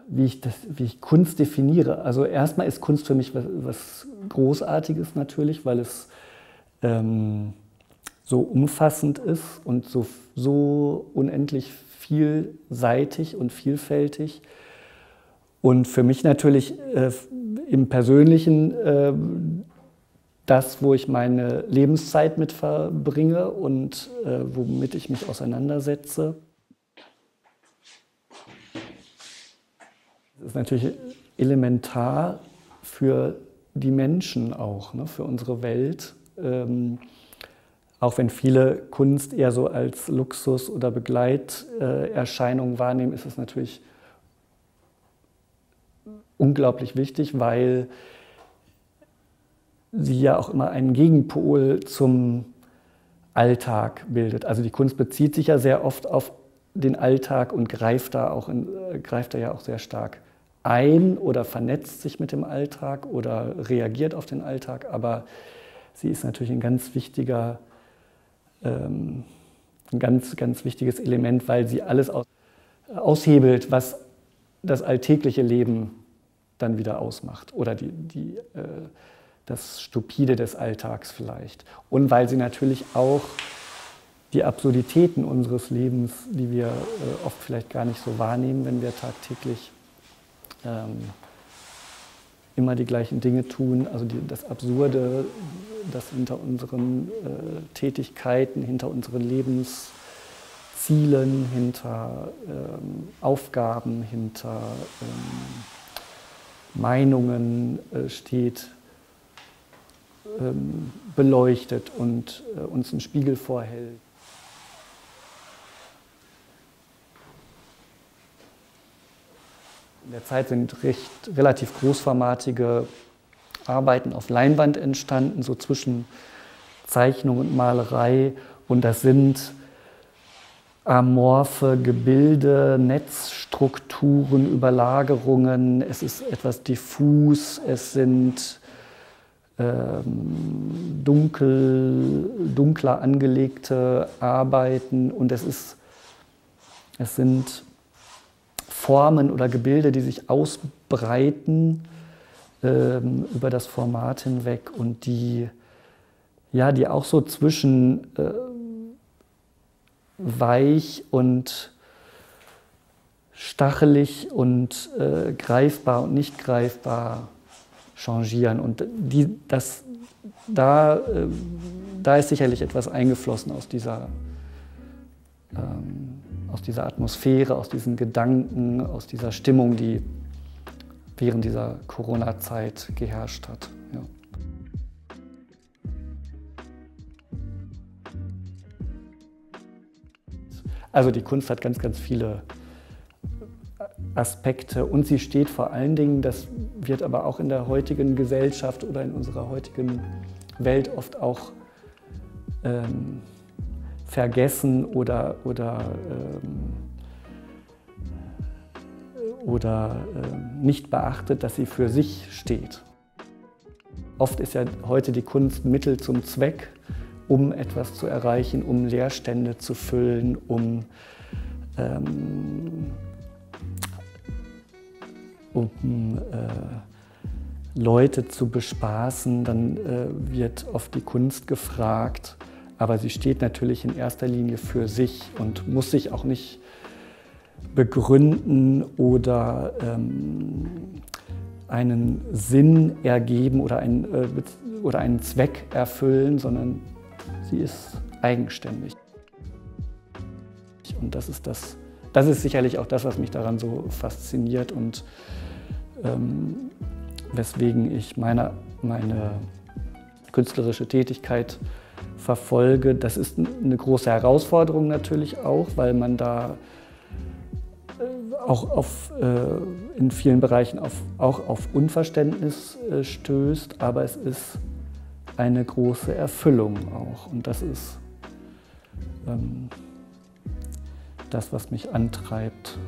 wie ich Kunst definiere. Also erstmal ist Kunst für mich was Großartiges natürlich, weil es so umfassend ist und so unendlich vielseitig und vielfältig. Und für mich natürlich im Persönlichen das, wo ich meine Lebenszeit mit verbringe und womit ich mich auseinandersetze. Das ist natürlich elementar für die Menschen auch, ne, für unsere Welt. Auch wenn viele Kunst eher so als Luxus oder Begleiterscheinung wahrnehmen, ist es natürlich unglaublich wichtig, weil sie ja auch immer einen Gegenpol zum Alltag bildet. Also die Kunst bezieht sich ja sehr oft auf den Alltag und greift da ja auch sehr stark ein oder vernetzt sich mit dem Alltag oder reagiert auf den Alltag. Aber sie ist natürlich ein ganz wichtiges Element, weil sie alles aushebelt, was das alltägliche Leben dann wieder ausmacht oder das Stupide des Alltags vielleicht. Und weil sie natürlich auch die Absurditäten unseres Lebens, die wir oft vielleicht gar nicht so wahrnehmen, wenn wir tagtäglich immer die gleichen Dinge tun, also das Absurde, das hinter unseren Tätigkeiten, hinter unseren Lebenszielen, hinter Aufgaben, hinter Meinungen steht, beleuchtet und uns einen Spiegel vorhält. In der Zeit sind relativ großformatige Arbeiten auf Leinwand entstanden, so zwischen Zeichnung und Malerei. Und das sind amorphe Gebilde, Netzstrukturen, Überlagerungen. Es ist etwas diffus, es sind dunkler angelegte Arbeiten und es sind Formen oder Gebilde, die sich ausbreiten über das Format hinweg und die auch so zwischen weich und stachelig und greifbar und nicht greifbar changieren. Und da ist sicherlich etwas eingeflossen aus dieser Atmosphäre, aus diesen Gedanken, aus dieser Stimmung, die während dieser Corona-Zeit geherrscht hat. Ja. Also die Kunst hat ganz, ganz viele Aspekte und sie steht vor allen Dingen, das wird aber auch in der heutigen Gesellschaft oder in unserer heutigen Welt oft auch vergessen oder nicht beachtet, dass sie für sich steht. Oft ist ja heute die Kunst Mittel zum Zweck, um etwas zu erreichen, um Leerstände zu füllen, um Leute zu bespaßen. Dann wird oft die Kunst gefragt, aber sie steht natürlich in erster Linie für sich und muss sich auch nicht begründen oder einen Sinn ergeben oder einen Zweck erfüllen, sondern sie ist eigenständig. Und das ist sicherlich auch das, was mich daran so fasziniert und weswegen ich meine künstlerische Tätigkeit verfolge. Das ist eine große Herausforderung natürlich auch, weil man da auch in vielen Bereichen auch auf Unverständnis stößt, aber es ist eine große Erfüllung auch. Und das ist das, was mich antreibt.